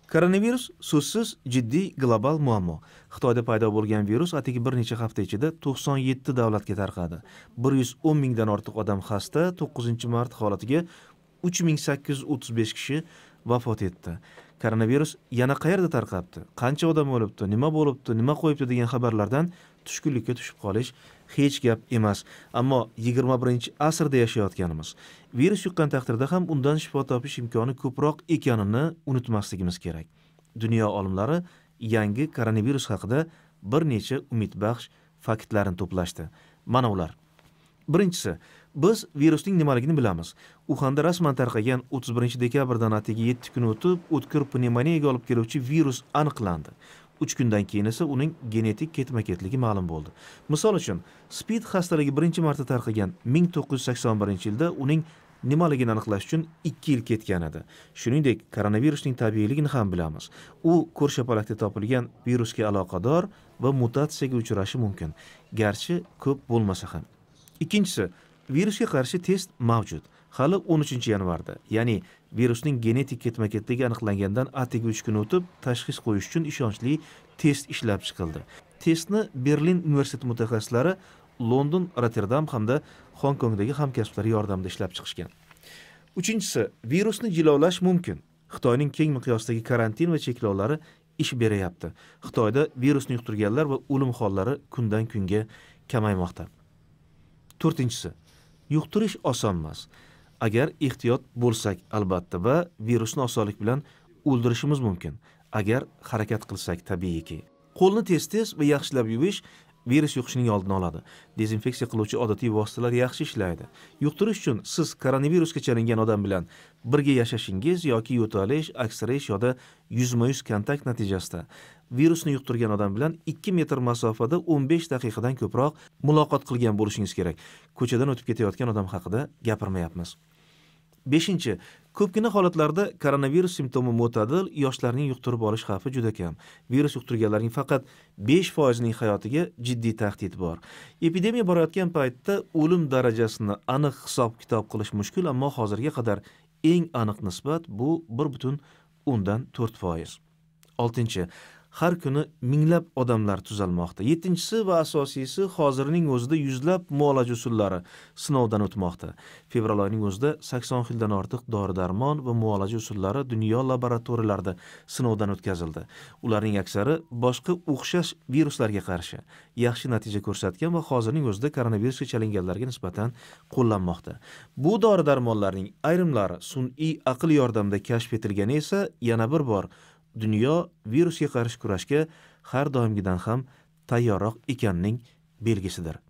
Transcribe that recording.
Koronavirus so'zsiz jiddiy global muammo. Xitoyda paydo bo'lgan virus atigi bir necha hafta ichida 97 davlatga tarqadi. 110 mingdan ortiq odam xasta, 9-mart holatiga 3835 kishi vafot etdi. Koronavirus yana qayerda tarqabdi? Qancha odam o'libdi? Nima bo'libdi? Nima qo'yibdi degan xabarlardan tushkunlikka tushib qolish hech gap emas. Ammo 21-asrda yashayotganimiz. Virus yuqqan taqdirda ham undan shifo topish imkoni ko'proq ekanini unutmasligimiz kerak. Dunyo olimlari yangi koronavirus haqida bir necha umidbaxsh faktlarni to'plashdi. Mana ular. Birinchisi, biz virusning nimaligini bilamiz. Uxanda rasman tarqagan 31-dekabrdan atigi 7 kun o'tib, o'tkir pnevmoniyaga olib keluvchi virus aniqlandi. 3 kundan keyin esa uning genetik ketma-ketligi ma'lum bo'ldi. Misol uchun, SPID xastaligi birinchi marta tarqagan 1981-yilda uning nimaligini aniqlash uchun 2 yil ketgan edi. Shuningdek, koronavirusning tabiiyligini ham bilamiz. U ko'rshapalakda topilgan virusga aloqador va mutatsiyaga uchrashi mumkin, garchi ko'p bo'lmasa ham. Ikkinchisi, virusga qarshi test mavjud. Hali 13-yanvarda, ya'ni virusning genetik ketma-ketligi aniqlangandan atigi 3 kun o'tib, tashxis qo'yish uchun ishonchli test ishlab chiqildi. Testni Berlin universiteti mutaxassislari London, Rotterdam hamda Hong Kongdagi hamkasblari yordamida ishlab chiqishgan. Uchinchisi, virusni jilovlash mumkin. Xitoyning keng miqyosdagi karantin va cheklovlari ish berayapti. Xitoyda virusni yuqtirganlar va o'lim hollari kundan kunga kamaymoqda. To'rtinchisi, yuqtirish oson emas. Agar ehtiyot bo'lsak albatta va virusni osonlik bilan o'ldirishimiz mumkin. Agar harakat qilsak tabiiyki. Qo'lni tez-tez va yaxshilab yuvish virus yuqishining oldini oladi. Dezinfeksiya qiluvchi odatiy vositalar yaxshi ishlaydi. Yuqtirish uchun siz koronavirusga chalingan odam bilan birga yashashingiz yoki yo'talish, aksirish yoki yuzma-yuz kontakt natijasida virusni yuqtirgan odam bilan 2 metr masofada 15 daqiqadan ko'proq muloqot qilgan bo'lishingiz kerak. Ko'chadan o'tib ketayotgan odam haqida gapirmayapmiz. 5. Ko'pgina holatlarda koronavirus simptomi mo'tadil, yoshlarning yuqtirib olish xavfi juda kam. Virus yuqtirganlarning faqat 5% ning hayotiga jiddiy tahdid bor. Epidemiya borayotgan paytda o'lim darajasini aniq hisob-kitob qilish mushkul, ammo hozirga qadar eng aniq nisbat bu 1.4%. 6. Har kuni minglab odamlar tuzalmoqda. 7. va asosiysi, hozirning o'zida yuzlab muolaja usullari sinovdan o'tmoqda. Fevral oyining o'zida 80 xildan ortiq dori-darmon va muolaja usullari dunyo laboratoriyalarida sinovdan o'tkazildi. Ularning aksari boshqa o'xshash viruslarga qarshi yaxshi natija ko'rsatgan va hozirning o'zida koronavirusga chalinganlarga nisbatan qo'llanmoqda. Bu dori-darmonlarning ayrimlari sun'iy aql yordamida kashf etilgani esa yana bir bor dunyo virusga qarshi kurashga har doimgidan ham tayyorroq ekanining belgisidir.